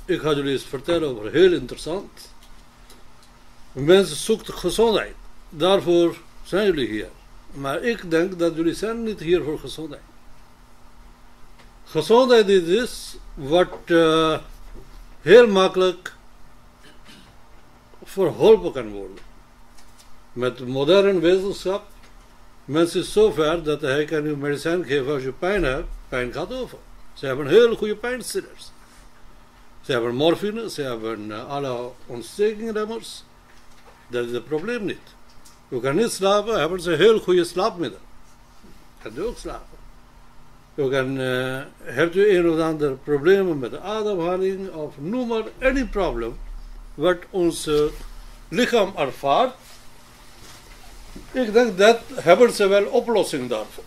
Ik ga jullie eens vertellen over heel interessant. Mensen zoeken gezondheid. Daarvoor zijn jullie hier. Maar ik denk dat jullie zijn niet hier voor gezondheid. Gezondheid is wat heel makkelijk verholpen kan worden. Met moderne wetenschap. Mensen is zo ver dat hij kan je medicijn geven als je pijn hebt. Pijn gaat over. Ze hebben heel goede pijnstillers. Ze hebben morfine, ze hebben alle ontstekingremmers. Dat is het probleem niet. Je kan niet slapen, hebben ze heel goede slaapmiddelen. Je kan ook slapen. Je kan, hebt u een of ander probleem met de ademhaling of noem maar any probleem wat ons lichaam ervaart. Ik denk dat hebben ze wel oplossing daarvoor.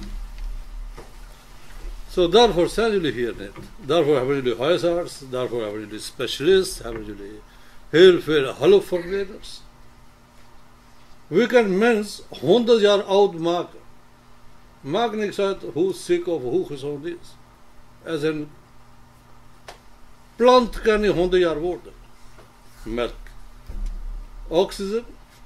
Zo daarvoor zijn jullie hier niet. Daarvoor hebben jullie huisarts, daarvoor hebben jullie specialist, hebben jullie heel veel hulpverleners. We kunnen mens 100 jaar oud maken. Maakt niks uit hoe ziek of hoe gezond is. Als een plant kan niet 100 jaar worden. Met oxygen,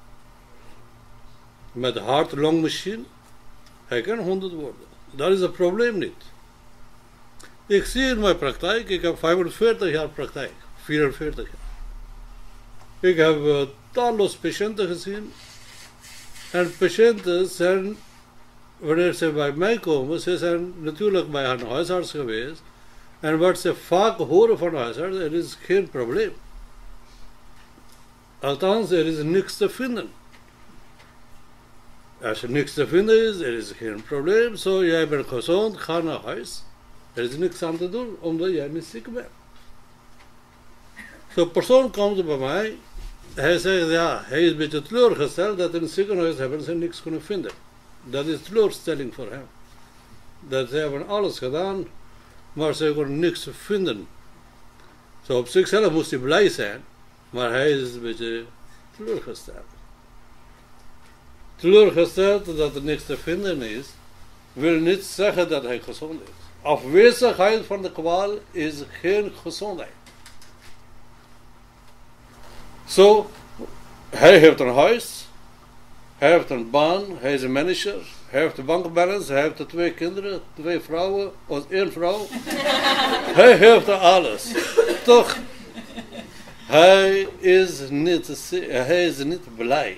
met hart-longmachine, hij kan 100 worden. Dat is het probleem niet. Ik zie in mijn praktijk, ik heb 45 jaar praktijk, 44 jaar. Ik heb talloze patiënten gezien. En patiënten zijn, wanneer ze bij mij komen, ze zijn natuurlijk bij een huisarts geweest. En wat ze vaak horen van huisarts, er is geen probleem. Althans, er is niks te vinden. Als er niks te vinden is, er is geen probleem. Zo, jij bent gezond, ga naar huis. Er is niks aan te doen, omdat jij niet ziek bent. Zo'n persoon komt bij mij. Hij zegt, ja, hij is een beetje teleurgesteld dat in het ziekenhuis hebben ze niks kunnen vinden. Dat is teleurstelling voor hem. Dat ze hebben alles gedaan, maar ze kunnen niks vinden. Zo op zichzelf moest hij blij zijn, maar hij is een beetje teleurgesteld. Teleurgesteld dat er niks te vinden is, wil niet zeggen dat hij gezond is. Afwezigheid van de kwaal is geen gezondheid. Zo, hij heeft een huis, hij heeft een baan, hij is een manager, hij heeft een bankbalance, hij heeft 2 kinderen, 2 vrouwen, of 1 vrouw. Hij heeft alles. Toch, hij is niet blij.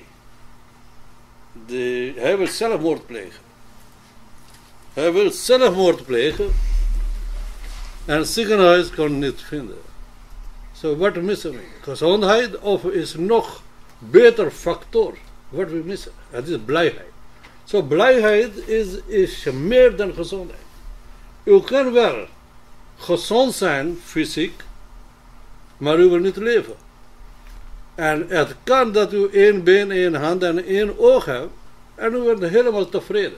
Hij wil zelfmoord plegen. Hij wil zelfmoord plegen en het ziekenhuis kon niet vinden. Zo, wat missen we? Gezondheid of is nog beter factor wat we missen? Het is blijheid. Zo, blijheid is meer dan gezondheid. U kan wel gezond zijn, fysiek, maar u wil niet leven. En het kan dat u 1 been, 1 hand en 1 oog hebt en u bent helemaal tevreden.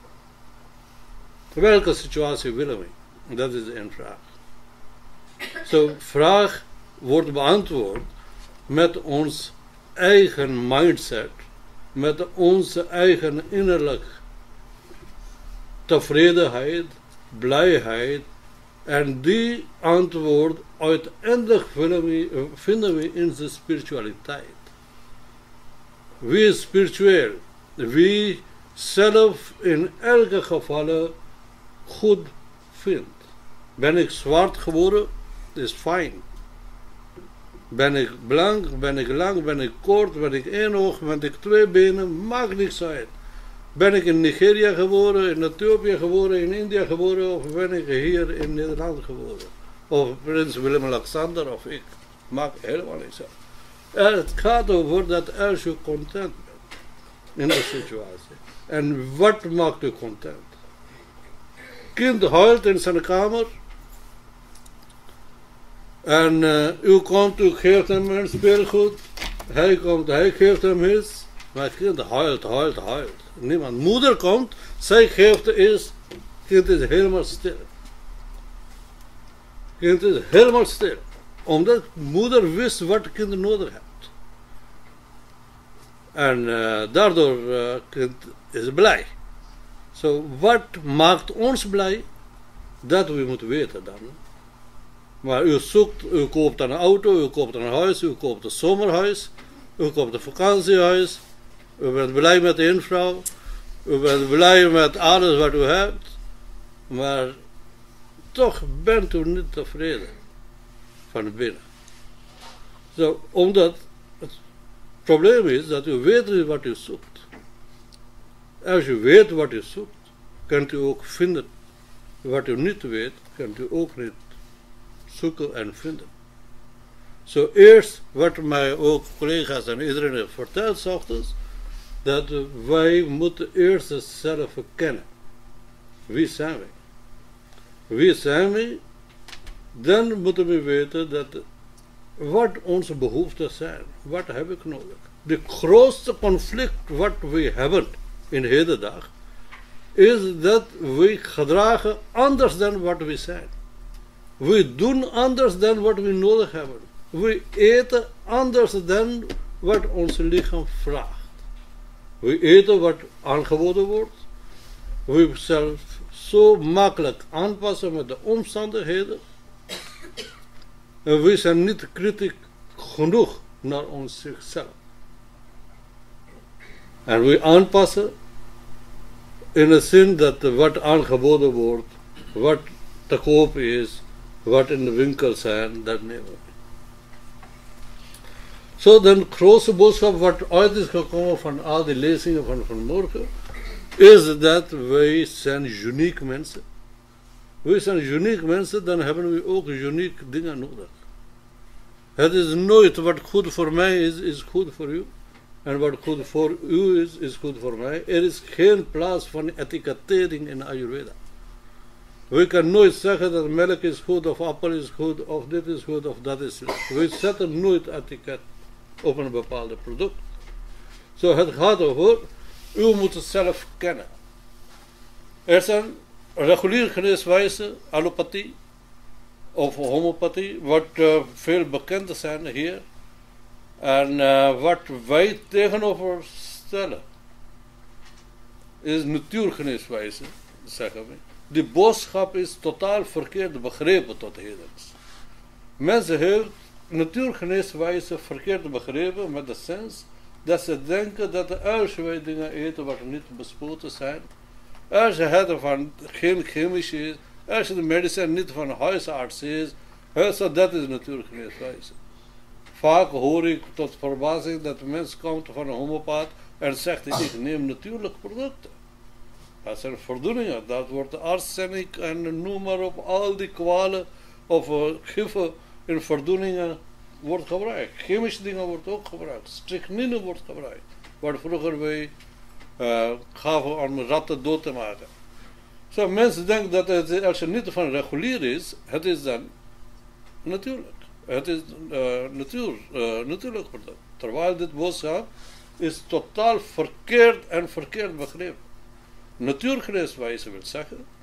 Welke situatie willen we? Dat is een vraag. Zo, vraag wordt beantwoord met ons eigen mindset, met onze eigen innerlijk tevredenheid, blijheid, en die antwoord uiteindelijk vinden we in de spiritualiteit. Wie is spiritueel? Wie zelf in elke geval goed vindt. Ben ik zwart geworden? Is fijn. Ben ik blank, ben ik lang, ben ik kort, ben ik 1 oog, ben ik 2 benen, maakt niks uit. Ben ik in Nigeria geboren, in Ethiopië geboren, in India geboren, of ben ik hier in Nederland geboren? Of prins Willem-Alexander of ik. Maakt helemaal niks uit. Het gaat over dat als je content bent in de situatie. En wat maakt u content? Kind huilt in zijn kamer. En u komt, u geeft hem een speelgoed. Hij komt, hij geeft hem iets. Maar het kind huilt. Niemand. Moeder komt, zij geeft eerst. Kind is helemaal stil. Kind is helemaal stil. Omdat moeder wist wat het kind nodig heeft. En daardoor kind is blij. Zo, wat maakt ons blij? Dat we moeten weten dan. Maar u koopt een auto, u koopt een huis, u koopt een zomerhuis, u koopt een vakantiehuis, u bent blij met de invrouw, u bent blij met alles wat u hebt, maar toch bent u niet tevreden van binnen. Omdat het probleem is dat u weet niet wat u zoekt. Als u weet wat u zoekt, kunt u ook vinden. Wat u niet weet, kunt u ook niet zoeken en vinden. Eerst wat mij ook collega's en iedereen heeft verteld 's ochtends, dat wij moeten eerst zelf kennen. Wie zijn wij? Wie zijn wij? Dan moeten we weten wat onze behoeften zijn. Wat heb ik nodig? De grootste conflict wat we hebben in de hele dag is dat we gedragen anders dan wat we zijn. We doen anders dan wat we nodig hebben. We eten anders dan wat ons lichaam vraagt. We eten wat aangeboden wordt. We zelf zo makkelijk aanpassen met de omstandigheden. En we zijn niet kritisch genoeg naar onszelf. En we aanpassen in de zin dat wat aangeboden wordt, wat te koop is, wat in de winkel zijn, dat nemen we. De grootste boodschap wat uit is gekomen van al die lezingen van vanmorgen, is dat wij zijn uniek mensen. Wij zijn uniek mensen, dan hebben we ook uniek dingen nodig. Het is nooit wat goed voor mij is goed voor u. En wat goed voor u is goed voor mij. Er is geen plaats van etikettering in Ayurveda. We kunnen nooit zeggen dat melk is goed, of appel is goed, of dit is goed, of dat is goed. We zetten nooit etiket op een bepaald product. Het gaat over, u moet het zelf kennen. Er zijn reguliere geneeswijzen, allopathie of homeopathie, wat veel bekend zijn hier. En wat wij tegenover stellen, is natuurgeneeswijze, zeggen we. Die boodschap is totaal verkeerd begrepen tot heden. Mensen hebben natuurgeneeswijze verkeerd begrepen met de sens dat ze denken dat als wij dingen eten wat niet bespoten zijn, als je het van geen chemisch is, als je de medicijn niet van huisarts is, dat is natuurgeneeswijze. Vaak hoor ik tot verbazing dat de mens komt van een homeopaat en zegt ik neem natuurlijke producten. Dat zijn voldoeningen, dat wordt arsenic en noem maar op, al die kwalen of giffen in voldoeningen wordt gebruikt. Chemische dingen worden ook gebruikt, strychnine wordt gebruikt, waar vroeger wij gaven om ratten dood te maken. Mensen denken dat het, als je niet van regulier is, het is dan natuurlijk. Het is natuurlijk product. Terwijl dit boodschap is totaal verkeerd begrepen. Natuurgeneeswijze wil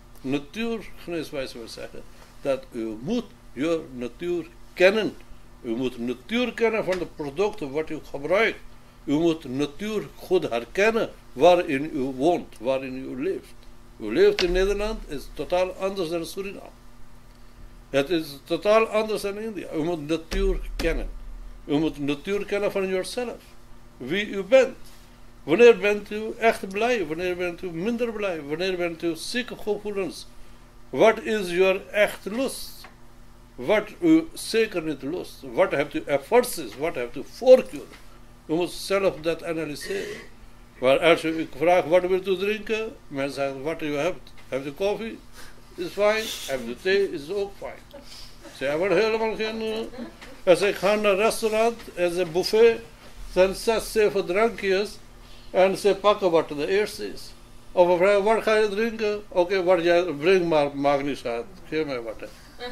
zeggen dat u moet je natuur kennen. U moet natuur kennen van de producten wat u gebruikt. U moet natuur goed herkennen waarin u woont, waarin u leeft. U leeft in Nederland, is totaal anders dan Suriname. Het is totaal anders dan India. U moet natuur kennen. U moet natuur kennen van jezelf. Wie u bent. Wanneer bent u echt blij? Wanneer bent u minder blij? Wanneer bent u zieke gevoelens? Wat is uw echt lust? Wat u zeker niet lust? Wat hebt u aversies? Wat hebt u voorkeur? U moet zelf dat analyseren. Maar als ik vraag wat wilt u drinken? Men zegt wat u hebt. Hebt u koffie? Is fijn. Hebt u thee? Is ook fijn. Ze hebben helemaal geen... Als ik ga naar een restaurant en ze buffet, zijn 6, 7 drankjes en ze pakken wat de eerste is. Of we vragen, wat ga je drinken? Oké, wat jij brengt, maar maakt niet uit. Geef mij wat.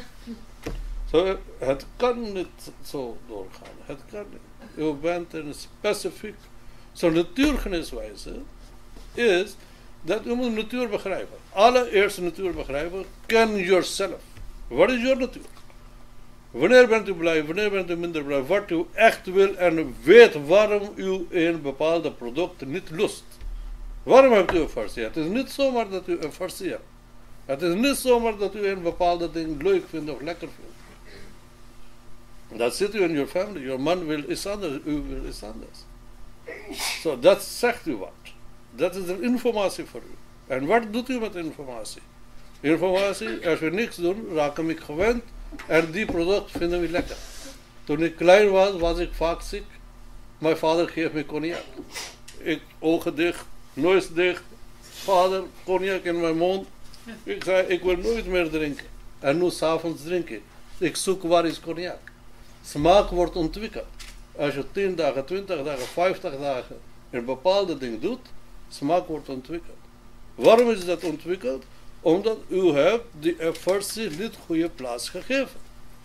Het kan niet zo doorgaan. Het kan niet. U bent een specifiek. Natuurgeneeswijze is dat u moet natuur begrijpen. Allereerst natuur begrijpen. Ken jezelf. Wat is je natuur? Wanneer bent u blij? Wanneer bent u minder blij? Wat u echt wil en weet waarom u een bepaalde product niet lust. Waarom hebt u aversie? Het is niet zomaar dat u aversie hebt. Het is niet zomaar dat u een bepaalde ding leuk vindt of lekker vindt. Dat zit u in your family. Your man wil iets anders, u wil iets anders. So dat zegt u wat. Dat is de informatie voor u. En wat doet u met informatie? Informatie, als we niks doen, raken ik gewend en die product vinden we lekker. Toen ik klein was, was ik vaak ziek. Mijn vader geeft me cognac. Ik ogen dicht, neus dicht. Vader, cognac in mijn mond. Ik zei, ik wil nooit meer drinken. En nu 's avonds drink ik. Ik zoek waar is cognac. Smaak wordt ontwikkeld. Als je 10 dagen, 20 dagen, 50 dagen een bepaalde ding doet, smaak wordt ontwikkeld. Waarom is dat ontwikkeld? Omdat u hebt die aversie niet goede plaats gegeven.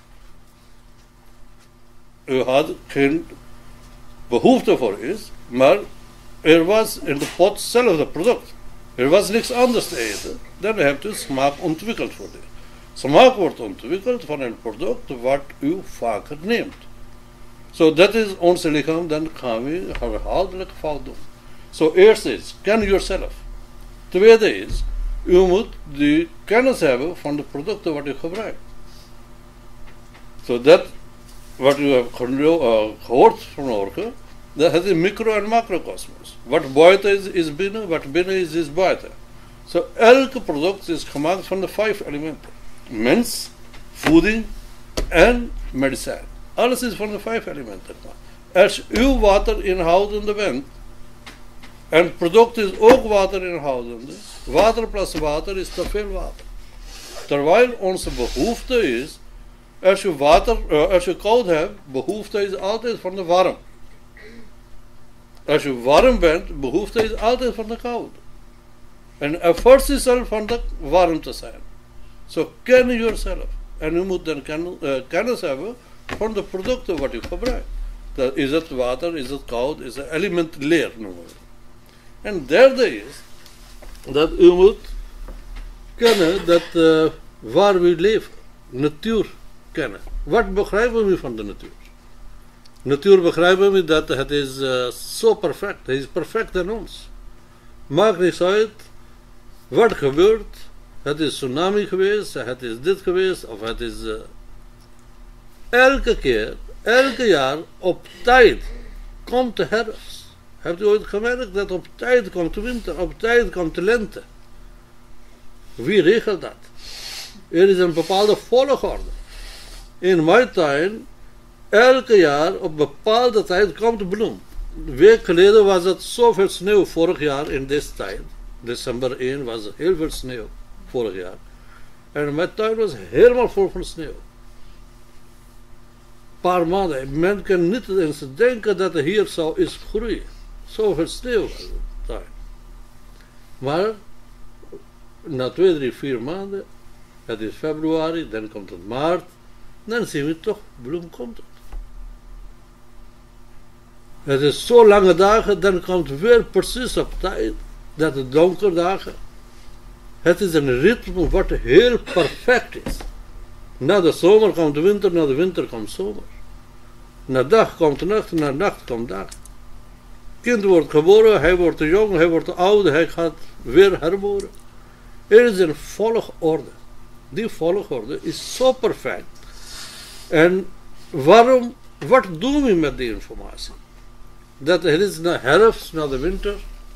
U had geen behoefte voor iets, maar er was in de pot zelf het product. Er was niks anders te eten. Dan hebt u smaak ontwikkeld voor dit. Smaak wordt ontwikkeld van een product wat u vaker neemt. Zo dat is ons lichaam, dan gaan we herhaaldelijk fout doen. Zo eerst is, ken yourself. Tweede is, u moet die kennis hebben van de producten wat u gebruikt. Zo dat, wat u hebt gehoord vanmorgen, dat het is micro- en macrocosmos. Wat buiten is binnen, wat binnen is buiten. Zo elke product is gemaakt van de 5 elementen. Mens, voeding en medicijn. Alles is van de 5 elementen. Als u waterinhoudende bent, en het product is ook waterinhoudende, water plus water is te veel water. Terwijl onze behoefte is, als je koud hebt, behoefte is altijd van de warm. Als je warm bent, behoefte is altijd van de koud. En aversie zal van de warm te zijn. So ken yourself. En u moet dan kennis hebben van de producten wat u gebruikt. Dat is het water, is het koud, is het element leer noemen we. En derde is dat u moet kennen dat waar we leven, natuur kennen. Wat begrijpen we van de natuur? Natuur begrijpen we dat het is zo perfect. Het is perfect aan ons. Maakt niet uit wat gebeurt. Het is tsunami geweest, het is dit geweest, of het is elke keer, elke jaar op tijd komt de herfst. Hebt u ooit gemerkt dat op tijd komt de winter, op tijd komt de lente? Wie regelt dat? Er is een bepaalde volgorde. In mijn tuin, elke jaar op bepaalde tijd komt de bloem. Een week geleden was het zoveel sneeuw vorig jaar in deze tijd. December 1 was er heel veel sneeuw vorig jaar. En mijn tuin was helemaal vol van sneeuw. Paar maanden. Men kan niet eens denken dat er hier zou iets groeien. Zoveel sneeuw was het tuin. Maar na 2, 3, 4 maanden, het is februari, dan komt het maart, dan zien we toch, bloem komt het. Het is zo lange dagen, dan komt het weer precies op tijd, dat het donkere dagen. Het is een ritme wat heel perfect is. Na de zomer komt de winter, na de winter komt zomer. Na dag komt nacht, na nacht komt dag. Kind wordt geboren, hij wordt jong, hij wordt oud, hij gaat weer herboren. Er is een volgorde. Die volgorde is zo perfect. En waarom, wat doen we met die informatie? Dat het is na herfst, na de winter.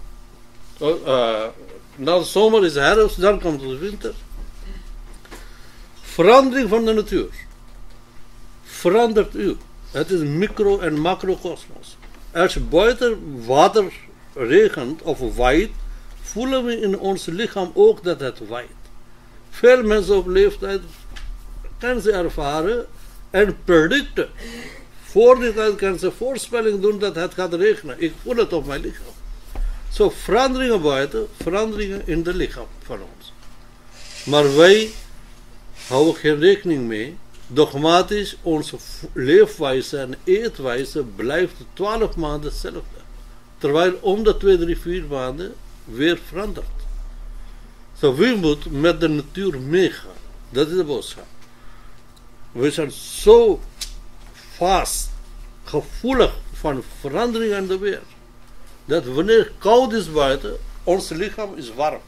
Na de zomer is herfst, dan komt de winter. Verandering van de natuur. Verandert u. Het is micro- en macrocosmos. Als buiten water regent of waait, voelen we in ons lichaam ook dat het waait. Veel mensen op leeftijd kunnen ze ervaren en predicten. Voor die tijd kunnen ze voorspelling doen dat het gaat regenen. Ik voel het op mijn lichaam. Zo veranderingen buiten, veranderingen in het lichaam van ons. Maar wij houden geen rekening mee. Dogmatisch, onze leefwijze en eetwijze blijft 12 maanden hetzelfde. Terwijl om de 2, 3, 4 maanden weer verandert. Zo we moeten met de natuur meegaan. Dat is de boodschap. We zijn zo vast, gevoelig van veranderingen in de wereld. Dat wanneer het koud is buiten, ons lichaam is warm.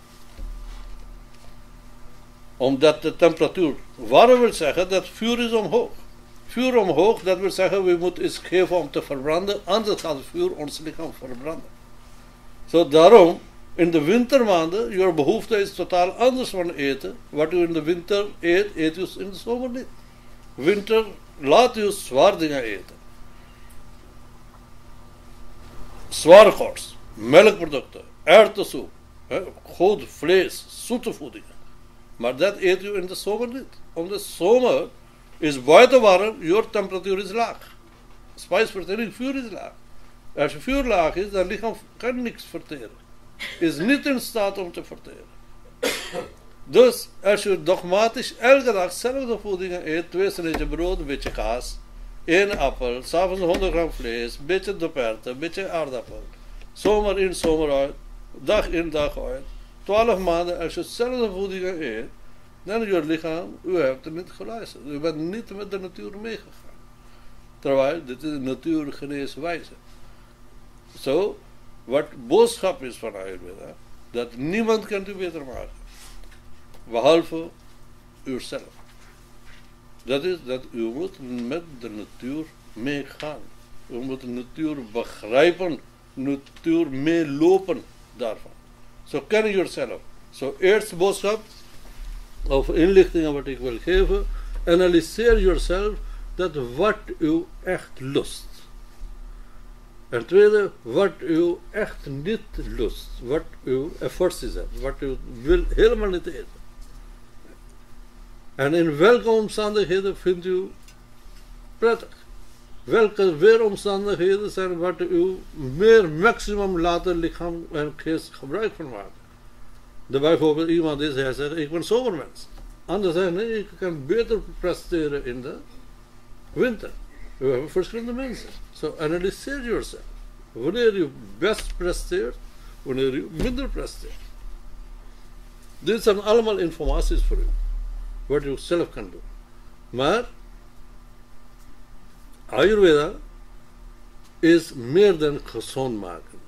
Omdat de temperatuur warm wil zeggen dat vuur is omhoog. Vuur omhoog, dat wil zeggen, we moeten iets geven om te verbranden, anders gaat het vuur ons lichaam verbranden. Zo daarom, in de wintermaanden, je behoefte is totaal anders van eten. Wat u in de winter eet, eet u in de zomer niet. Winter laat u zwaar dingen eten. Zware kost, melkproducten, erwtensoep, goed vlees, zoete voedingen. Maar dat eet u in de zomer niet. Omdat de zomer is buiten warm, je temperatuur is laag. Spijsvertering, vuur is laag. Als je vuur laag is, dan lichaam kan niks verteren. Is niet in staat om te verteren. Dus als je dogmatisch elke dag dezelfde voedingen eet, 2 sneetjes brood, een beetje kaas, 1 appel, 's avonds 100 gram vlees, een beetje doperten, een beetje aardappel. Zomer in, zomer uit, dag in, dag uit. 12 maanden, als je dezelfde voedingen eet, dan je lichaam, u hebt er niet geluisterd. U bent niet met de natuur meegegaan. Terwijl, dit is de natuurgeneeswijze. Zo, wat boodschap is van Ayurveda, dat niemand kan u beter maken. Behalve uzelf. Dat is dat u moet met de natuur meegaan. U moet de natuur begrijpen, natuur meelopen daarvan. Zo ken je jezelf. Zo eerste boodschap, of inlichtingen wat ik wil geven, analyseer jezelf dat wat u echt lust. En tweede, wat u echt niet lust, wat uw aversie is, wat u wil helemaal niet eten. En in welke omstandigheden vindt u prettig? Welke weeromstandigheden zijn wat u meer maximum laten lichaam en geest gebruik van maken? Dat bijvoorbeeld iemand is, hij zegt, ik ben zomermens. Anders zegt, nee, ik kan beter presteren in de winter. We hebben verschillende mensen. So analyseer jezelf. Wanneer u best presteert, wanneer u minder presteert. Dit zijn allemaal informaties voor u. Wat u zelf kan doen. Maar Ayurveda is meer dan gezond maken.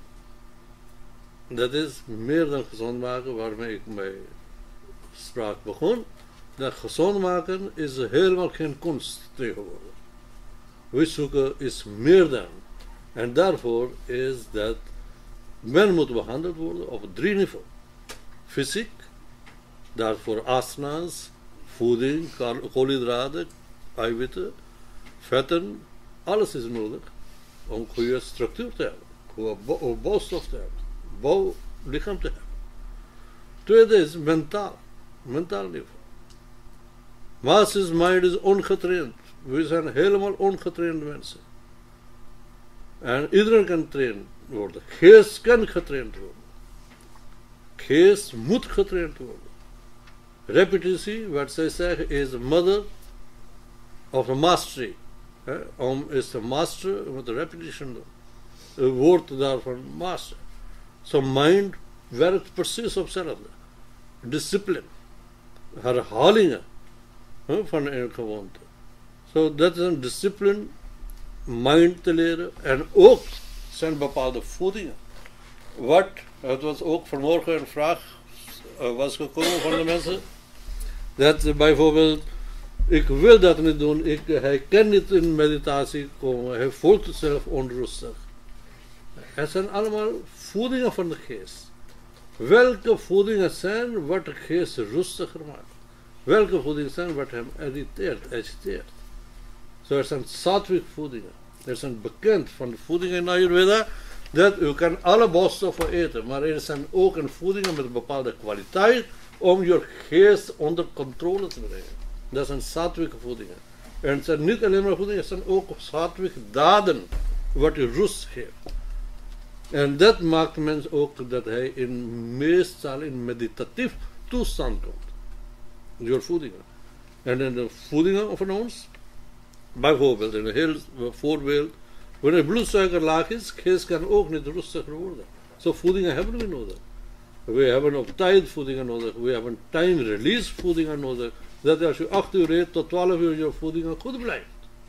Dat is meer dan gezond maken waarmee ik mijn spraak begon. Dat gezond maken is helemaal geen kunst tegenwoordig. We zoeken is meer dan. En daarvoor is dat men moet behandeld worden op 3 niveaus. Fysiek, daarvoor asanas, voeding, koolhydraten, eiwitten, vetten, alles is nodig om goede structuur te hebben, goede bouwstof te hebben, bouwlichaam te hebben. Tweede is mentaal niveau. Masses mind is ongetraind. We zijn helemaal ongetrainde mensen. En iedereen kan getraind worden. Geest kan getraind worden. Geest moet getraind worden. Repetitie, wat zij zeggen, is the mother of the mastery. Om is te masteren, met de repetition doen. Het woord daarvan master. So mind werkt precies op hetzelfde. Discipline. Herhalingen van een gewoonte. So dat is een discipline, mind te leren. En ook zijn bepaalde voedingen. Het was ook vanmorgen een vraag was gekomen van de mensen. Dat bijvoorbeeld, ik wil dat niet doen, hij kan niet in meditatie komen, hij voelt zichzelf onrustig. Het zijn allemaal voedingen van de geest. Welke voedingen zijn wat de geest rustiger maakt? Welke voedingen zijn wat hem irriteert, agiteert? Zo er zijn sattvic voedingen. Er zijn bekend van de voedingen in Ayurveda dat u kan alle bouwstoffen eten, maar er zijn ook een voedingen met een bepaalde kwaliteit om je geest onder controle te brengen. Dat zijn sattvic voedingen. En het zijn niet alleen maar voedingen, het zijn ook sattvic daden wat u rust geeft. En dat maakt mensen ook dat hij meestal in meditatief toestand komt. Door voedingen. En in de voedingen van ons, bijvoorbeeld, in een heel voorbeeld, wanneer bloedsuiker laag is, geest kan ook niet rustiger worden. Zo voedingen hebben we nodig. We hebben op tijd voedingen nodig. We hebben time release voedingen nodig. Dat als je 8 uur eet tot 12 uur je voedingen goed blijft.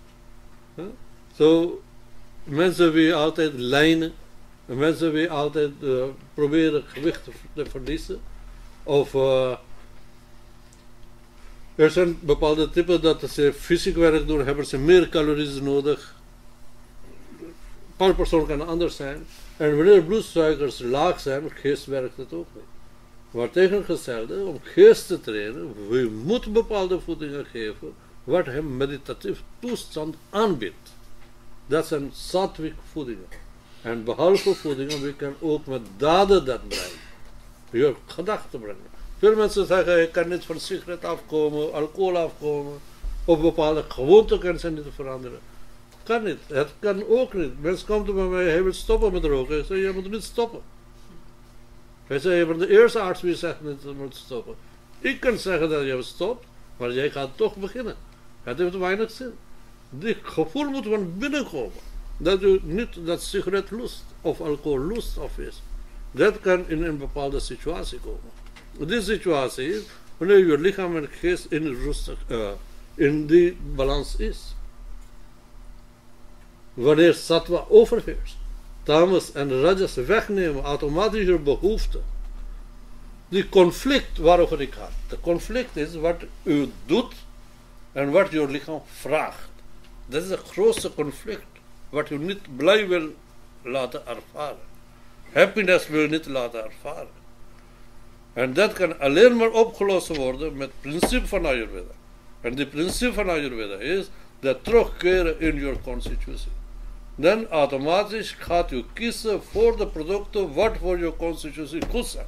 Zo mensen willen altijd lijnen. Mensen willen altijd proberen gewicht te verliezen. Of Er zijn bepaalde typen dat ze fysiek werk doen, hebben ze meer calorieën nodig. Per persoon kan anders zijn. En wanneer bloedsuikers laag zijn, geest werkt het ook niet. Maar tegengestelde, om geest te trainen, we moeten bepaalde voedingen geven, wat hem meditatief toestand aanbiedt. Dat zijn sattwik voedingen. En behalve voedingen, we kunnen ook met daden dat brengen. Je gedachten brengen. Veel mensen zeggen, ik kan niet van sigaret afkomen, alcohol afkomen, of bepaalde gewoonten kunnen ze niet veranderen. Kan niet, het kan ook niet. Mensen komen bij mij, hij wil stoppen met roken. Ik zeg, je moet niet stoppen. Hij zei, je bent de eerste arts die zegt dat je moet stoppen. Ik kan zeggen dat je stopt, maar jij gaat toch beginnen. Het heeft weinig zin. Dit gevoel moet van binnen komen. Dat u niet dat sigaret lust of alcohol lust of is. Dat kan in een bepaalde situatie komen. Die situatie is wanneer je lichaam en geest in die balans is. Wanneer sattva overheerst, tamas en rajas wegnemen, automatisch je behoefte. Die conflict waarover ik had. De conflict is wat u doet en wat je lichaam vraagt. Dat is het grootste conflict, wat u niet blij wil laten ervaren. Happiness wil je niet laten ervaren. En dat kan alleen maar opgelost worden met het principe van Ayurveda. En het principe van Ayurveda is dat terugkeren in je constitutie. Dan automatisch gaat u kiezen voor de producten wat voor je constitutie goed zijn.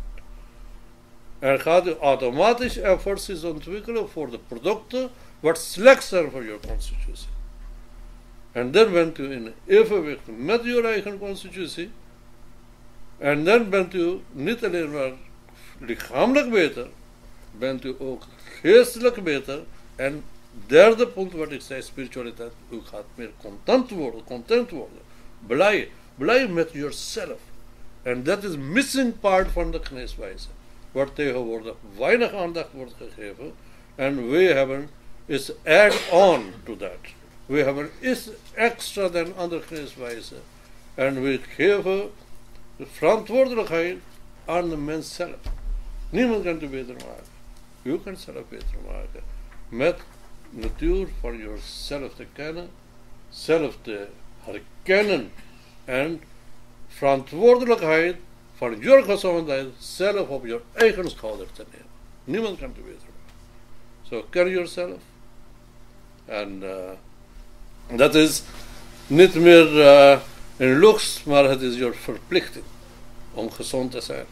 En gaat u automatisch efforts ontwikkelen voor de producten wat slecht zijn voor je constitutie. En dan bent u in evenwicht met je eigen constitutie. En dan bent u niet alleen maar lichamelijk beter, bent u ook geestelijk beter. En derde punt wat ik zei, spiritualiteit, u gaat meer content worden, blij met jezelf. En dat is missing part van de geneeswijze, waar tegenwoordig weinig aandacht wordt gegeven. En we hebben is add on to that. We hebben is extra dan andere geneeswijze. En we geven de verantwoordelijkheid aan de mens zelf. Niemand kan het beter maken. U kan het zelf beter maken. Met natuur van jezelf te kennen, zelf te herkennen en verantwoordelijkheid van je gezondheid zelf op je eigen schouder te nemen. Niemand kan het beter maken. So care yourself. En dat is niet meer een luxe, maar het is je verplichting om gezond te zijn.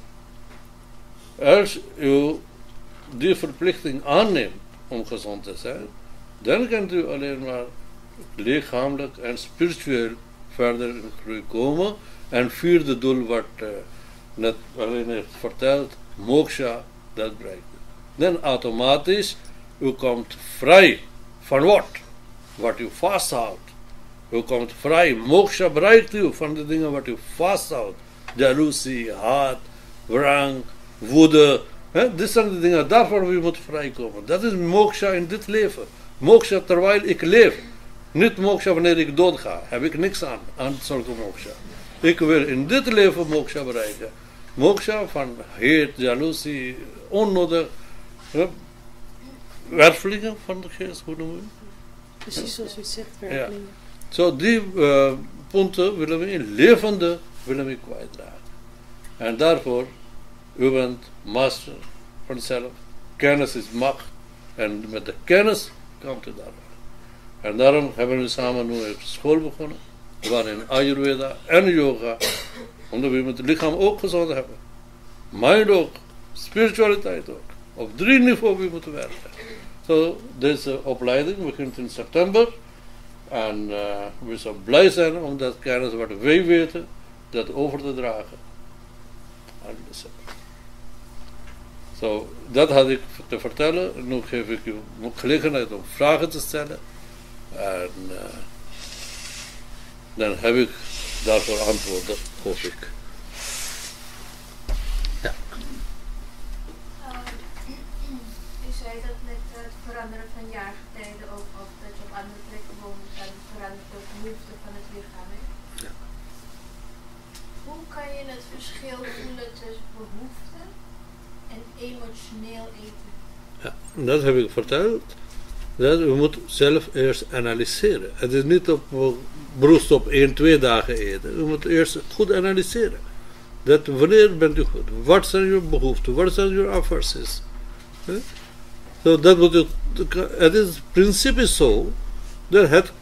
Als u die verplichting aanneemt om gezond te zijn, dan kunt u alleen maar lichamelijk en spiritueel verder in groei komen. En vierde doel wat net alleen heeft verteld, moksha, dat bereikt. Dan automatisch, u komt vrij van wat u vasthoudt. U komt vrij, moksha bereikt u van de dingen wat u vasthoudt. Jaloezie, haat, wrang, woede. Dit zijn de dingen, daarvoor u moet vrijkomen. Dat is moksha in dit leven. Moksha terwijl ik leef. Niet moksha wanneer ik doodga. Heb ik niks aan zulke moksha. Ik wil in dit leven moksha bereiken. Moksha van heet, jaloezie, onnodig. Wervelingen van de geest, hoe noemen we het? Precies zoals u zegt, wervelingen. Ja. Zo die punten willen we in levende kwijtraken. En daarvoor, u bent master van zelf. Kennis is macht. En met de kennis komt u daar. En daarom hebben we samen nu een school begonnen. Waarin Ayurveda en yoga. Omdat we met het lichaam ook gezond hebben. Mind ook. Spiritualiteit ook. Op 3 niveaus moeten werken. Zo, deze opleiding begint in september. En we zullen blij zijn om dat kennis wat wij weten, dat over te dragen. Zo, dat had ik te vertellen. Nu geef ik u gelegenheid om vragen te stellen. En dan heb ik daarvoor antwoorden, hoop ik. Ja. U zei dat met het veranderen van jaargetijden ook, of dat je op andere plekken woont, dan verandert ook de behoefte van het lichaam. Hè? Ja. Hoe kan je het verschil voelen tussen behoefte en emotioneel eten? Ja. dat heb ik verteld, dat u moet zelf eerst analyseren. Het is niet op berust op 1-2 dagen eten. U moet eerst goed analyseren. Dat wanneer bent u goed? Wat zijn uw behoeften? Wat zijn uw aversies? So dat moet u, het principe is zo, dat het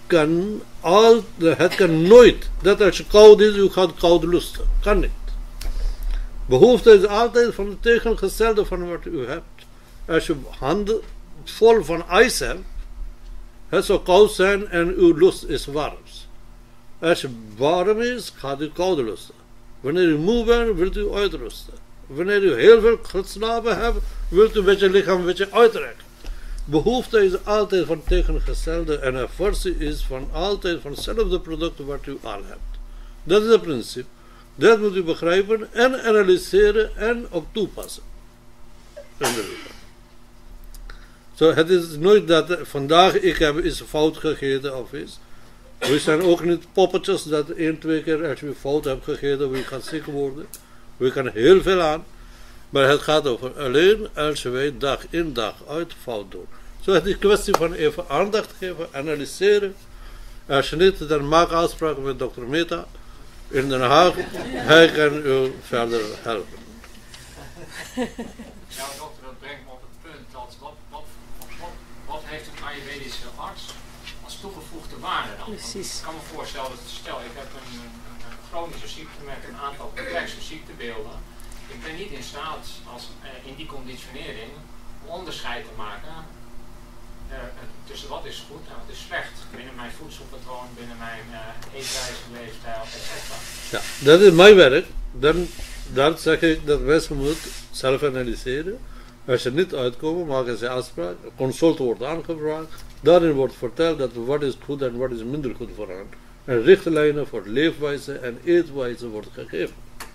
kan nooit, dat als je koud is, u gaat koud lusten. Kan niet. Behoefte is altijd van het tegengestelde van wat u hebt. Als je handen vol van ijs hebt, het zal koud zijn en uw lust is warm. Als je warm is, gaat u koud lusten. Wanneer u moe bent, wilt u uitrusten. Wanneer u heel veel geslapen hebt, wilt u met je lichaam een beetje uitrekken. Behoefte is altijd van tegengestelde en aversie is van altijd van hetzelfde product wat u al hebt. Dat is het principe. Dat moet u begrijpen en analyseren en op toepassen. Zo, het is nooit dat vandaag ik heb iets fout gegeten of iets. We zijn ook niet poppetjes dat 1-2 keer als je fout hebt gegeten, we gaan ziek worden. We gaan heel veel aan. Maar het gaat over alleen als wij dag in dag uit fout doen. Zo het is een kwestie van even aandacht geven, analyseren. Als je niet, dan maak afspraken met dokter Meta in Den Haag. Hij kan u verder helpen. Ja, dokter, dat brengt me op het punt dat wat heeft een Ayurvedische arts als toegevoegde waarde dan? Precies. Ik kan me voorstellen dat, stel ik heb een chronische ziekte met een aantal complexe ziektebeelden. Ik ben niet in staat als, in die conditionering om onderscheid te maken tussen wat is goed en wat is slecht. Binnen mijn voedselpatroon, binnen mijn eetwijze, leefstijl, etc. Ja, dat is mijn werk. Dan zeg ik dat mensen moeten zelf analyseren. Als ze niet uitkomen, maken ze afspraak. Een consult wordt aangevraagd. Daarin wordt verteld dat wat is goed en wat is minder goed voor hen. En richtlijnen voor leefwijze en eetwijze worden gegeven.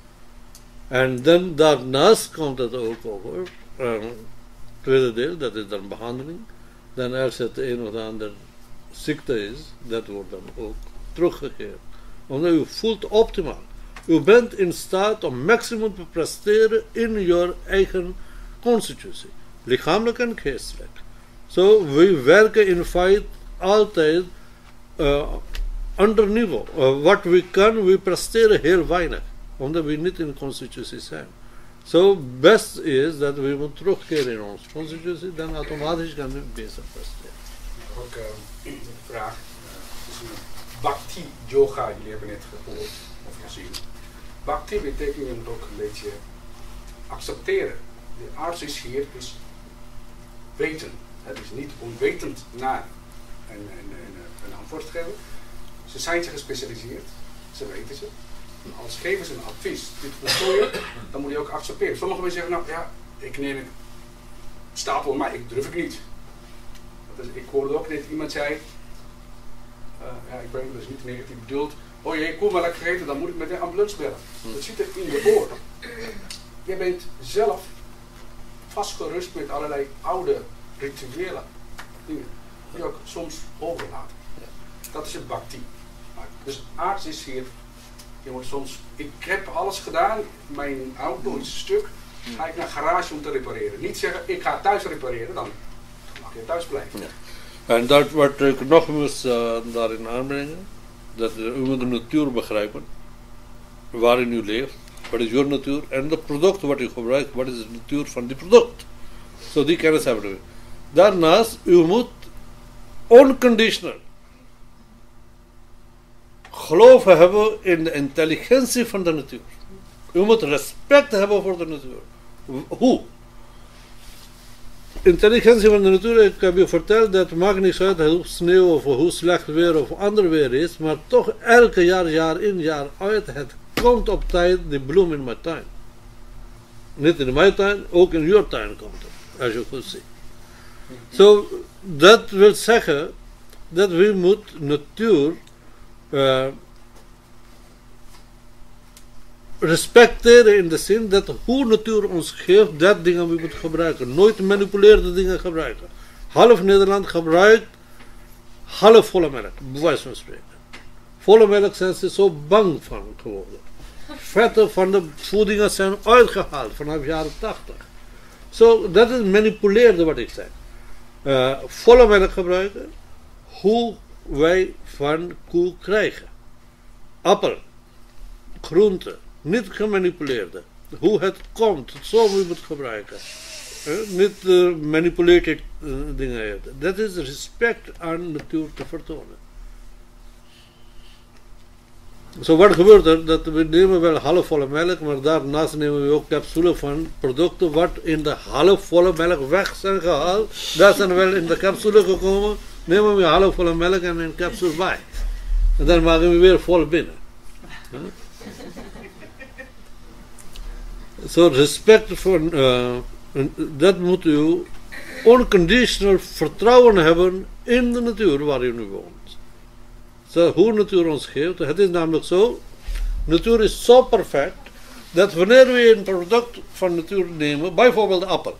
En dan daarnaast komt het ook over tweede deel, dat is dan behandeling. Dan als het een of ander ziekte is, dat wordt dan ook teruggegeven. Omdat u voelt optimaal. U bent in staat om maximum te presteren in je eigen constitutie. Lichamelijk en geestelijk. Zo, we werken in feite altijd ander niveau. Wat we kunnen, we presteren heel weinig. Omdat we niet in de constitutie zijn. Zo, best is dat we moeten terugkeren in onze constitutie, dan automatisch gaan we beter presteren. Ook een vraag. Bhakti yoga, jullie hebben net gehoord of gezien. Bhakti betekent ook een beetje accepteren. De arts is hier, dus weten. Het is niet onwetend naar een antwoord geven. Ze zijn gespecialiseerd, ze weten ze. Als geven ze een advies, dit voltooien, dan moet je ook accepteren. Sommige mensen zeggen, nou ja, ik neem een stapel, maar ik durf ik niet. Ik hoorde ook net iemand zei, ja, ik weet het, dat is niet negatief bedoeld. Oh jee, kom maar lekker gegeten, dan moet ik met de ambulance bellen. Dat zit er in je oor. Je bent zelf vastgerust met allerlei oude rituele dingen, die ook soms overlaten. Dat is het bhakti. Dus arts is hier, je moet soms, ik heb alles gedaan, mijn auto is stuk, ga ik naar garage om te repareren. Niet zeggen, ik ga thuis repareren, dan mag je thuis blijven. Ja. En dat wat ik nog moest daarin aanbrengen, dat u moet de natuur begrijpen, waarin u leeft, wat is uw natuur, en de product wat u gebruikt, wat is de natuur van die product. Zo die kennis hebben we. Daarnaast, u moet unconditional geloof hebben in de intelligentie van de natuur. U moet respect hebben voor de natuur. Hoe? Intelligentie van de natuur, ik heb je verteld, dat maakt niet uit hoe sneeuw of hoe slecht weer of ander weer is, maar toch elke jaar, jaar in, jaar uit, het komt op tijd die bloem in mijn tuin. Niet in mijn tuin, ook in uw tuin komt het, als je goed ziet. Zo, dat wil zeggen dat we moeten natuur respecteren in de zin dat hoe natuur ons geeft, dat dingen we moeten gebruiken. Nooit manipuleerde dingen gebruiken. Half Nederland gebruikt half volle melk, bij wijze van spreken. Volle melk zijn ze zo bang van geworden. Vetten van de voedingen zijn uitgehaald vanaf de jaren 80. Zo, dat is manipuleerde wat ik zeg. volle melk gebruiken, hoe wij van koe krijgen. Appel, groente, niet gemanipuleerde. Hoe het komt, zo moet je het gebruiken. Niet manipulated dingen. Dat is respect aan de natuur te vertonen. Zo wat gebeurt er? Dat we nemen wel halfvolle melk, maar daarnaast nemen we ook capsules van producten wat in de halfvolle melk weg zijn gehaald. Dat zijn wel in de capsule gekomen. Nemen we halfvolle melk en een capsule bij. En dan maken we weer vol binnen. Zo respect voor, dat moet u unconditional vertrouwen hebben in de natuur waar u nu woont. Zo, hoe de natuur ons geeft, het is namelijk zo, natuur is zo perfect, dat wanneer we een product van natuur nemen, bijvoorbeeld de appel.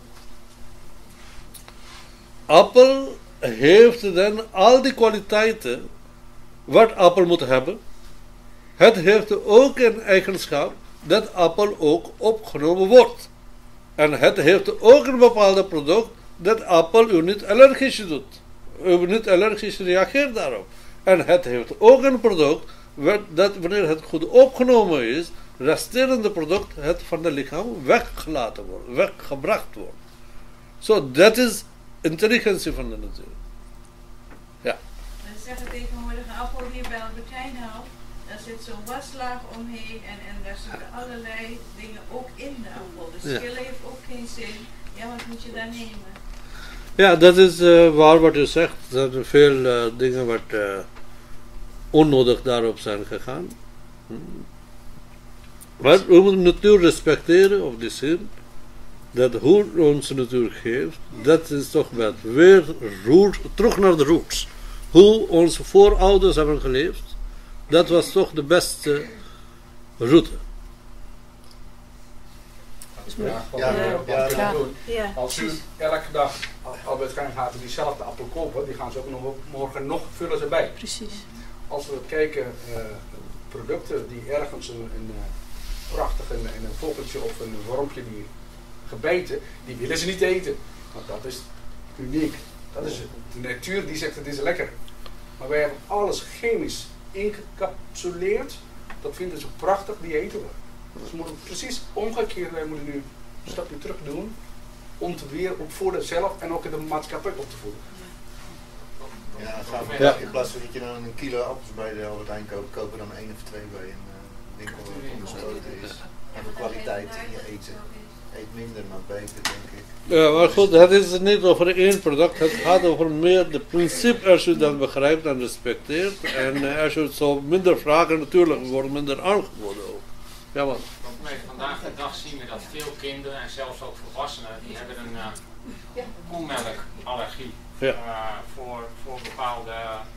Appel heeft dan al die kwaliteiten wat appel moet hebben. Het heeft ook een eigenschap dat appel ook opgenomen wordt. En het heeft ook een bepaalde product dat appel u niet allergisch doet. U niet allergisch reageert daarop. En het heeft ook een product dat wanneer het goed opgenomen is, resterende product het van het lichaam weggelaten wordt, weggebracht wordt. Zo, dat is intelligentie van de natuur. Ja. We zeggen tegenwoordig een appel die je bij Albert Heijn haalt, daar zit zo'n waslaag omheen en daar zitten allerlei dingen ook in de appel. Dus schillen heeft ook geen zin. Ja, wat moet je daar nemen? Ja, dat is waar wat u zegt. Er zijn veel dingen wat onnodig daarop zijn gegaan. Maar we moeten de natuur respecteren op die zin dat hoe onze natuur geeft, dat is toch wat weer terug naar de roots. Hoe onze voorouders hebben geleefd, dat was toch de beste route. Ja. Als u elke dag Albert Heijn gaat diezelfde appel kopen, die gaan ze ook nog morgen nog vullen ze bij. Precies. Als we kijken, producten die ergens een prachtig een vogeltje of een wormpje die gebeten, die willen ze niet eten. Want dat is uniek. Dat is de natuur die zegt het is lekker. Maar wij hebben alles chemisch ingecapsuleerd. Dat vinden ze prachtig, die eten we. Dus we moeten precies omgekeerd, wij moeten nu een stapje terug doen om te weer opvoeden zelf en ook in de maatschappij op te voeden. Ja, in plaats van dat je dan een kilo appels bij de Albert Heijn koopt, kopen dan 1 of 2 bij een winkel waar onderschoten is. En de kwaliteit in je eten. Eet minder, maar beter, denk ik. Ja, maar goed, het is niet over één product, het gaat over meer de principe als je dat begrijpt en respecteert. En als je het zo minder vragen, natuurlijk wordt minder aangeboden ook. Ja, man. Vandaag de dag zien we dat veel kinderen en zelfs ook volwassenen, die hebben een koemelkallergie. Ja. Voor bepaalde,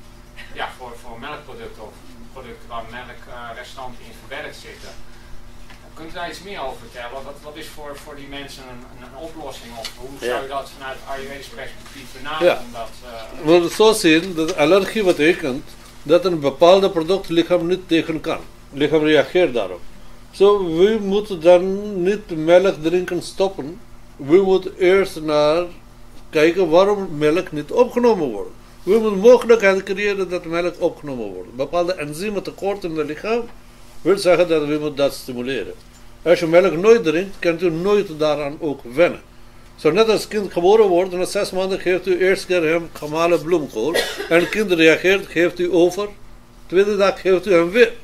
voor melkproducten of producten waar melkrestanten in verwerkt zitten. Kunt u daar iets meer over vertellen? Wat is voor die mensen een oplossing? Of hoe zou je dat vanuit Ayurvedisch perspectief benaderen? We moeten zo zien dat allergie betekent dat een bepaalde product het lichaam niet tegen kan. Het lichaam reageert daarop. Zo, we moeten dan niet melk drinken stoppen. We moeten eerst naar kijken waarom melk niet opgenomen wordt. We moeten mogelijkheden creëren dat melk opgenomen wordt. Bepaalde enzymen tekort in het lichaam wil zeggen dat we moeten dat stimuleren. Als je melk nooit drinkt, kunt u nooit daaraan ook wennen. Zo net als kind geboren wordt, na 6 maanden geeft u eerst keer hem gemalen bloemkool. En het kind reageert, geeft u over. Tweede dag geeft u hem weer.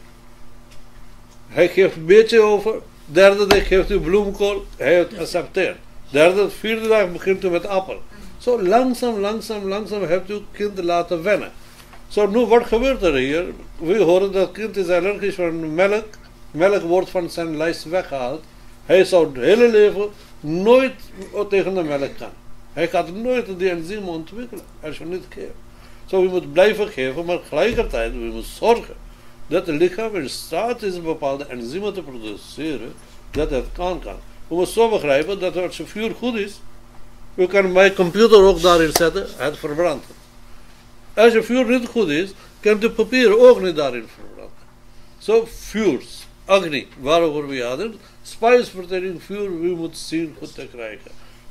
Hij geeft een beetje over. Derde dag geeft u bloemkool. Hij heeft accepteerd. Derde, vierde dag begint u met appel. Zo langzaam hebt u kind laten wennen. Zo nu, wat gebeurt er hier? We horen dat het kind is allergisch van melk. Melk wordt van zijn lijst weggehaald. Hij zou het hele leven nooit tegen de melk gaan. Hij gaat nooit die enzymen ontwikkelen als je niet geeft. Zo, we moeten blijven geven, maar tegelijkertijd we moeten zorgen dat het lichaam in staat is bepaalde enzymen te produceren, dat het kan. We moeten zo begrijpen dat als je vuur goed is, we kunnen mijn computer ook daarin zetten, het verbrandt. Als je vuur niet goed is, kan je papier ook niet daarin verbranden. Zo, vuur, agni, waarover we hadden, spijsvertering, vuur, we moeten zien goed te krijgen.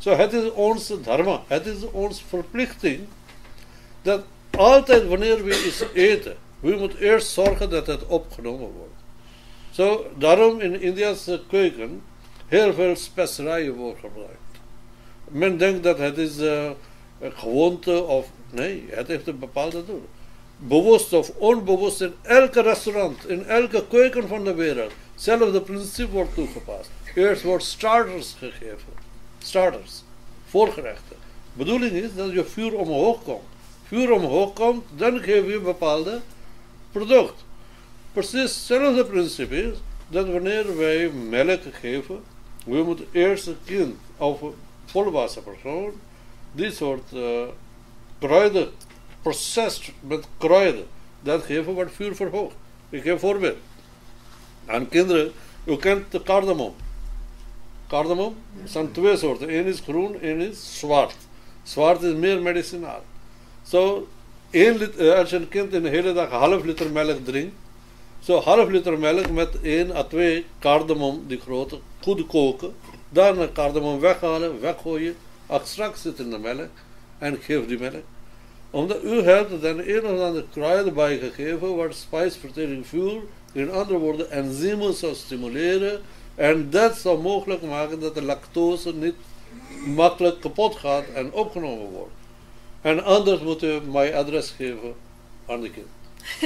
Zo, het is ons dharma, het is ons verplichting dat altijd wanneer we iets eten, we moeten eerst zorgen dat het opgenomen wordt. Zo, daarom in Indiase keuken heel veel specerijen worden gebruikt. Men denkt dat het is een gewoonte of nee, het heeft een bepaalde doel. Bewust of onbewust in elke restaurant, in elke keuken van de wereld, hetzelfde principe wordt toegepast. Eerst wordt starters gegeven. Starters, voorgerechten. De bedoeling is dat je vuur omhoog komt. Vuur omhoog komt, dan geef je een bepaalde product. Precies hetzelfde principe is dat wanneer wij melk geven, we moeten eerst een kind of een volwassen persoon die soort kruiden, processed met kruiden, dat geven wat vuur verhoogt. Ik geef een voorbeeld. Aan kinderen, u kent de cardamom. Cardamom zijn twee soorten. Eén is groen, één is zwart. Zwart is meer medicinaal. Zo, als je een kind in de hele dag half liter melk drinkt, zo half liter melk met 1 à 2 cardamom, die grote, goed koken. Dan de cardamom weghalen, weggooien, extract zit in de melk en geef die melk. Omdat u hebt dan een of andere kruiden bijgegeven waar spijsvertering vuur, in andere woorden enzymen zou stimuleren en dat zou mogelijk maken dat de lactose niet makkelijk kapot gaat en opgenomen wordt. En anders moet u mijn adres geven aan de kind.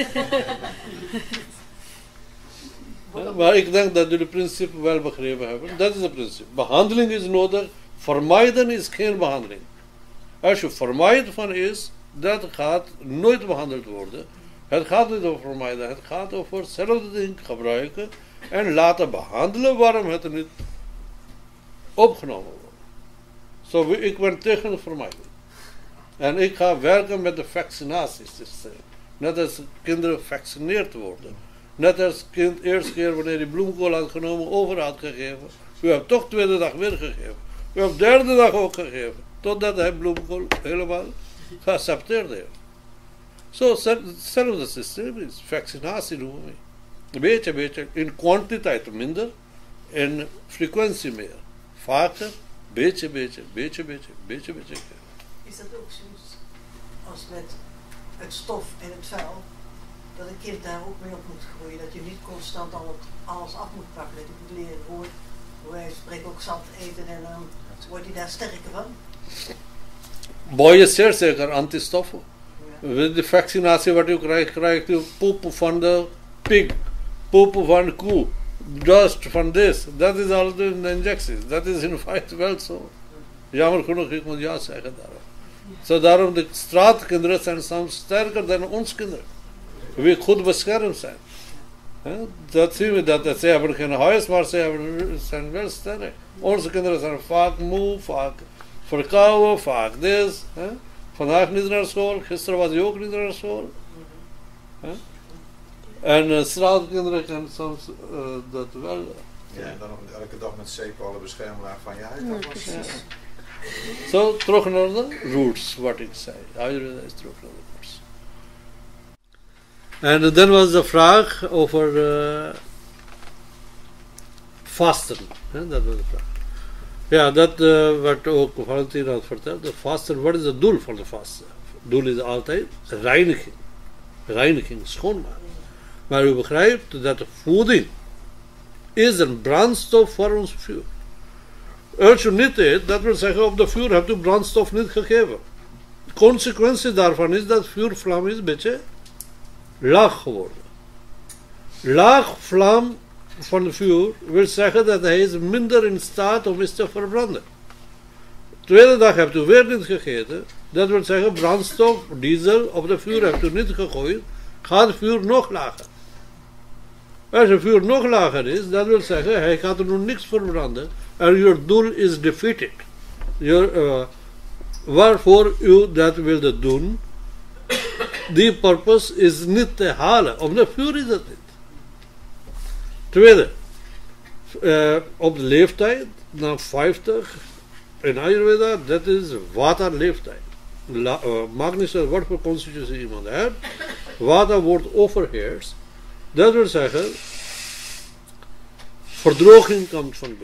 Maar ik denk dat jullie het principe wel begrepen hebben. Dat is het principe. Behandeling is nodig. Vermijden is geen behandeling. Als je vermijdt van is, dat gaat nooit behandeld worden. Het gaat niet over vermijden. Het gaat over hetzelfde ding gebruiken en laten behandelen waarom het niet opgenomen wordt. Zo, ik ben tegen vermijden. En ik ga werken met de vaccinatiesysteem. Net als kinderen gevaccineerd worden. Net als kind eerste keer wanneer die bloemkool had genomen, over had gegeven. U hebt toch tweede dag weer gegeven. U hebt derde dag ook gegeven. Totdat hij bloemkool helemaal geaccepteerd heeft. Zo, hetzelfde systeem is. Vaccinatie doen we. Een beetje, in kwantiteit minder, in frequentie meer. Vaker, beetje. Is dat ook zoiets als met het stof en het vuil? Dat een kind daar ook mee op moet groeien. Dat je niet constant alles af moet pakken. Dat je moet leren hoe hij spreekt ook zand eten en dan wordt hij daar sterker van. Boy is zeer zeker antistoffen. Ja. De vaccinatie wat u krijgt u poep van de pig, poep van de koe, dust van dit. Dat is al de injecties. Dat is in feite wel zo. Jammer genoeg, ik moet ja zeggen daarom. Zo daarom de straatkinderen zijn soms sterker dan ons kinderen. Wie goed beschermd zijn. Dat zien we, dat ze hebben geen huis, maar ze zijn wel sterk. Onze kinderen zijn vaak moe, vaak verkouden, vaak dit. Vandaag niet naar school, gisteren was hij ook niet naar school. En straatkinderen kunnen soms dat wel. Ja, en dan elke dag met zeep alle beschermlaag van je huid. Zo, terug naar de roots, wat ik zei. Ayurveda is terug naar de roots. En dan was de vraag over vasten. Dat was de vraag. Ja, dat werd ook Valentina had verteld. De vasten, wat is het doel van de vasten? Het doel is altijd reiniging. Reiniging, schoonmaken. Maar u begrijpt dat de voeding is een brandstof voor ons vuur. Als je niet eet, dat wil zeggen op de vuur hebt u brandstof niet gegeven. De consequentie daarvan is dat vuurvlam is een beetje laag geworden. Laag vlam van de vuur wil zeggen dat hij is minder in staat om iets te verbranden. De tweede dag hebt u weer niet gegeten. Dat wil zeggen brandstof, diesel op de vuur hebt u niet gegooid. Gaat het vuur nog lager. Als het vuur nog lager is, dat wil zeggen hij gaat er nog niks verbranden. En je doel is defeated. Waarvoor u dat wilde doen, die purpose is niet te halen. Op de vuur is het niet. Tweede, op de leeftijd, na 50, in Ayurveda, dat is Vata leeftijd. Maakt niet uit wat voor constitutie iemand heeft. Vata wordt overheerst. Dat wil zeggen, verdroging komt van binnen.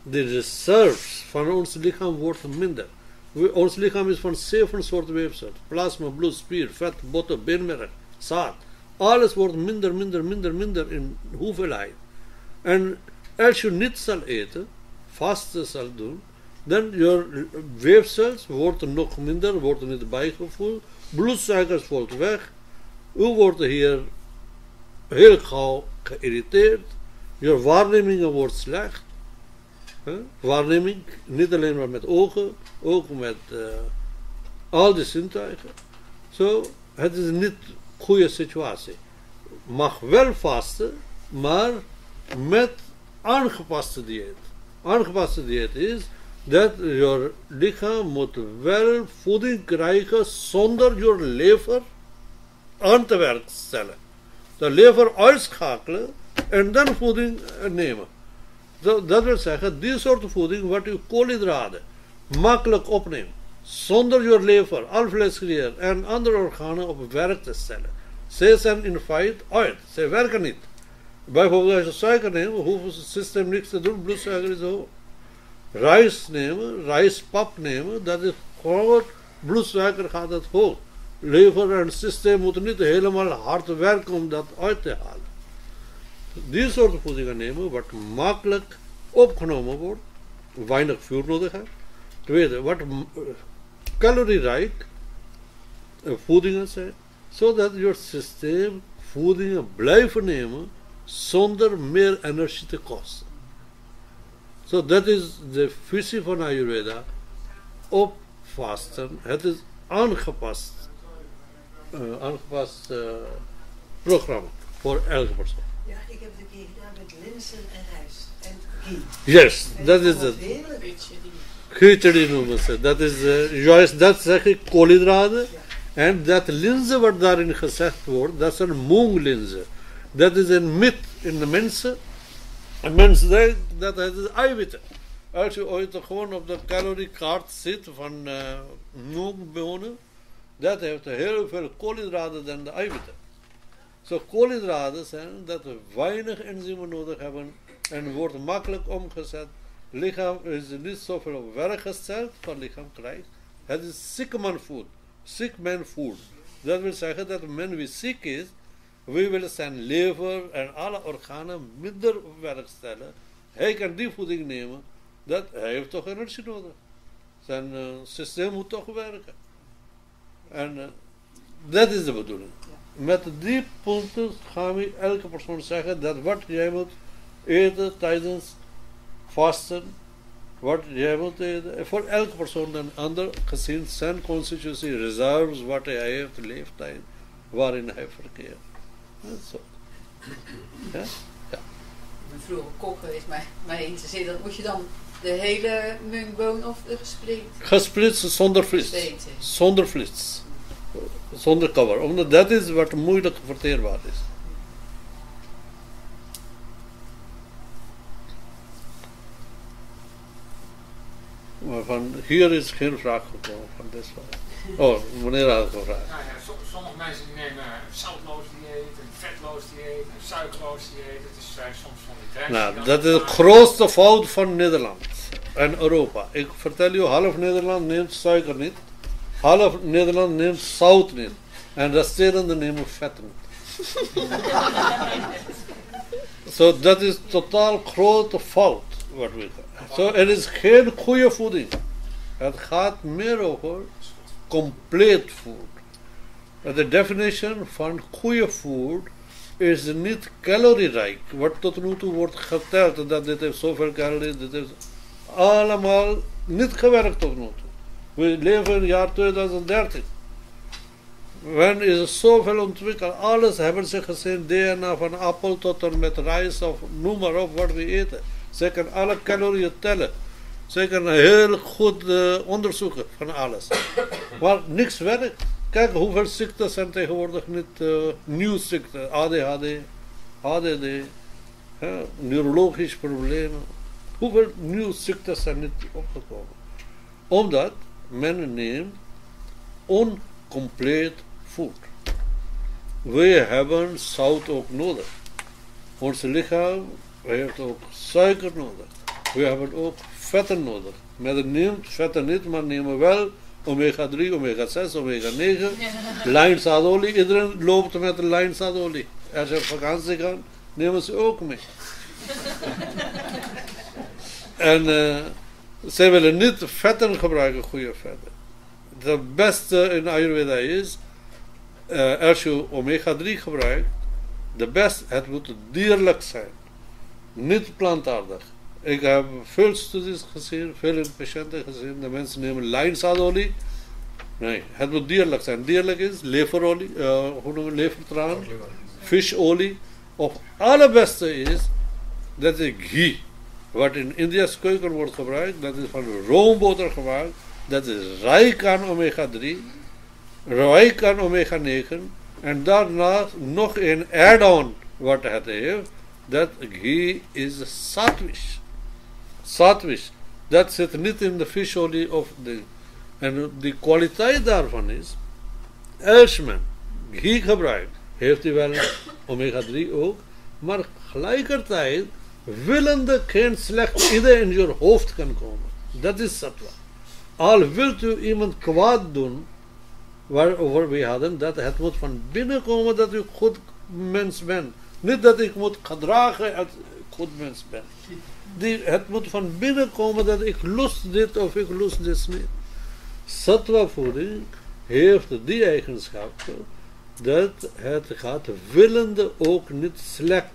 de reserves van ons lichaam wordt minder. Ons lichaam is van 7 soorten weefsel. Plasma, bloed, spier, vet, botten, beenmerg, zaad. Alles wordt minder in hoeveelheid. En als je niet zal eten, vasten zal doen, dan je weefsels worden nog minder, worden niet bijgevoeld. Bloedsuikers valt weg. U wordt hier heel gauw geïrriteerd. Je waarnemingen wordt slecht. Waarneming, niet alleen maar met ogen, ook met al die zintuigen. Zo, het is niet een goede situatie. Mag wel vasten, maar met aangepaste dieet. Aangepaste dieet is dat je lichaam moet wel voeding krijgen zonder je lever aan te werk stellen. De lever uitschakelen en dan voeding nemen. Dat wil zeggen, die soort voeding wat u koolhydraten makkelijk opneemt, zonder je lever, alvleesklier en andere organen op werk te stellen. Ze zijn in feite uit, ze werken niet. Bijvoorbeeld als je suiker neemt, hoeft het systeem niks te doen, bloedsuiker is hoog. Rijst nemen, rijstpap nemen, dat is groot, bloedsuiker gaat het hoog. Lever en systeem moeten niet helemaal hard werken om dat uit te halen. Die soort voedingen nemen, wat makkelijk opgenomen wordt, weinig vuur nodig heeft. Tweede, wat calorierijk voedingen zijn, zodat je systeem voedingen blijven nemen zonder meer energie te kosten. So dat is de visie van Ayurveda op vasten. Het is aangepast programma voor elke persoon. Ja, ik heb het een keer gedaan met linzen en rijst en ghee. Yes, dat is het. Heerlijk. Khichdi noemen ze. Dat is juist, dat zeg ik, koolhydraten. Ja. En dat linzen wat daarin gezegd wordt, dat zijn moonglinzen. Dat is een mythe in de mensen. En mensen denken dat het is eiwitten. Als je ooit gewoon op de caloriekaart zit van moongbonen, dat heeft heel veel koolhydraten dan de eiwitten. Zo koolhydraten zijn dat we weinig enzymen nodig hebben en wordt makkelijk omgezet. Lichaam is niet zoveel op werk gesteld van lichaam krijgt. Het is sick man food. Sick man food. Dat wil zeggen dat een man wie ziek is, we willen zijn lever en alle organen minder op werk stellen. Hij kan die voeding nemen, dat hij heeft toch energie nodig. Zijn systeem moet toch werken. En dat is de bedoeling. Met die punten gaan we elke persoon zeggen dat wat jij moet eten tijdens vasten, wat jij moet eten, voor elke persoon dan ander, gezien zijn constitutie, reserves, wat hij heeft, leeftijd, waarin hij verkeert. Zo. Ja? Ja. Ik ben vroeger kok geweest, maar mij interesseert dat. Moet je dan de hele mungboon of de gespleten? Gesplitst zonder vlees. Zonder vlees. Zonder cover. Omdat dat is wat moeilijk verteerbaar is. Maar van hier is geen vraag gekomen van dit vraag. Oh, meneer had gevraagd. Nou ja, sommige mensen die nemen zoutloos dieet, een vetloos dieet, een suikerloos dieet. Het is soms van die trends. Nou, dat is de grootste fout van Nederland en Europa. Ik vertel u, half Nederland neemt suiker niet. Half Nederland neemt zout niet. En de resterende nemen vet niet. So, dat is totaal grote fout. Wat we so, er is geen goede voeding. Het gaat meer over complete food. De definition van goede food is niet calorierijk. Wat tot nu toe wordt geteld, dat dit heeft zoveel calorieën, dit heeft allemaal niet gewerkt tot nu toe. We leven in het jaar 2013. Wen is er zoveel ontwikkeld. Alles hebben ze gezien. DNA van appel tot en met rijst of noem maar op wat we eten. Ze kunnen alle calorieën tellen. Ze kunnen heel goed onderzoeken van alles. Maar niks werkt. Kijk hoeveel ziekten zijn tegenwoordig niet nieuw ziekten. ADHD, ADD, neurologische problemen. Hoeveel nieuwe ziekten zijn niet opgekomen. Omdat men neemt incomplete food. We hebben zout ook nodig. Ons lichaam heeft ook suiker nodig. we hebben ook vetten nodig. Men neemt vetten niet, maar nemen wel omega 3, omega 6, omega 9, lijnzaadolie. Iedereen loopt met de lijnzaadolie. Als je op vakantie gaat, nemen ze ook mee. En zij willen niet vetten gebruiken, goede vetten. Het beste in Ayurveda is, als je omega 3 gebruikt, het moet dierlijk zijn. Niet plantaardig. Ik heb veel studies gezien, veel patiënten gezien, de mensen nemen lijnzaadolie. Nee, het moet dierlijk zijn. Dierlijk is leverolie, levertraan, visolie. Of allerbeste is, dat is ghee. Wat in India's keuken wordt gebruikt, dat is van roomboter gemaakt. Dat is rijk aan omega 3, rijk aan omega 9. En daarna nog een add-on wat het heeft. Dat ghee is satvish. Satvish. Dat zit niet in de visolie of de. En de kwaliteit daarvan is, als men ghee gebruikt, heeft hij wel omega 3 ook, maar gelijkertijd willende geen slecht idee in je hoofd kan komen. Dat is sattva. Al wilt u iemand kwaad doen, waarover we hadden, dat het moet van binnen komen dat u goed mens bent. Niet dat ik moet gedragen dat ik goed mens ben. Het moet van binnen komen dat ik lust dit of ik lust dit niet. Sattva voeding heeft die eigenschappen dat het gaat willende ook niet slecht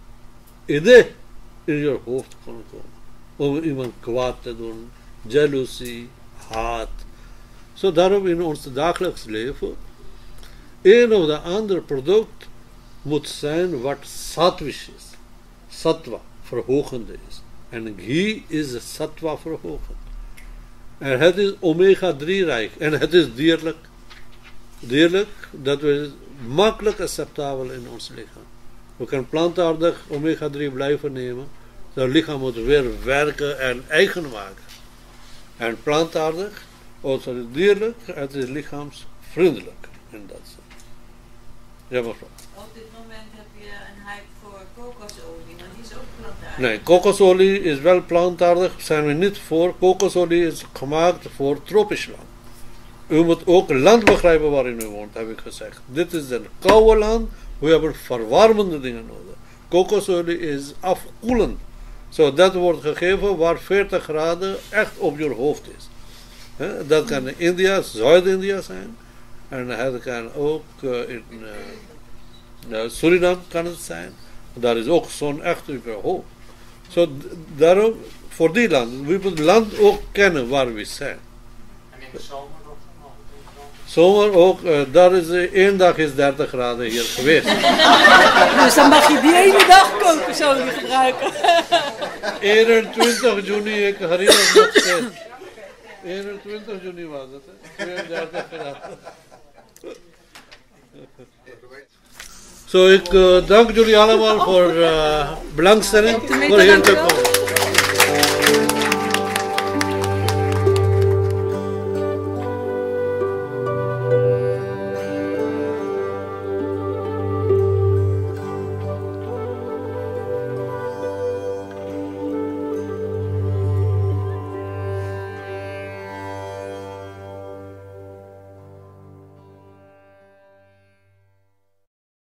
idee in je hoofd kan komen. Om iemand kwaad te doen, jaloezie, haat. Zo daarom in ons dagelijks leven, een of de andere product moet zijn wat sattvish is. Sattva, verhogende is. En ghee is sattva verhogend. En het is omega 3 rijk. En het is dierlijk. Dierlijk, dat we makkelijk acceptabel in ons lichaam. We kunnen plantaardig omega 3 blijven nemen. Het lichaam moet weer werken en eigen maken. En plantaardig, als het is dierlijk, het is lichaamsvriendelijk. In dat zin. Ja, mevrouw. Op dit moment heb je een hype voor kokosolie, maar die is ook plantaardig. Nee, kokosolie is wel plantaardig, zijn we niet voor. Kokosolie is gemaakt voor tropisch land. U moet ook een land begrijpen waarin u woont, heb ik gezegd. Dit is een koude land, we hebben verwarmende dingen nodig. Kokosolie is afkoelend. Zo, dat wordt gegeven waar 40 graden echt op je hoofd is. Dat kan in India, Zuid-India zijn. En het kan ook in Suriname kan het zijn. Daar is ook zon echt op je hoofd. Zo, daarom, voor die land, we moeten het land ook kennen waar we zijn. En in de zomer nog? Zomer ook, daar is 1 dag is 30 graden hier geweest. Dus dan mag je die ene dag kokosolie gebruiken. 21 juni, ik herinner me nog steeds. 21 juni was het, 32 graden. Zo, ik dank jullie allemaal voor belangstelling, voor hier te komen.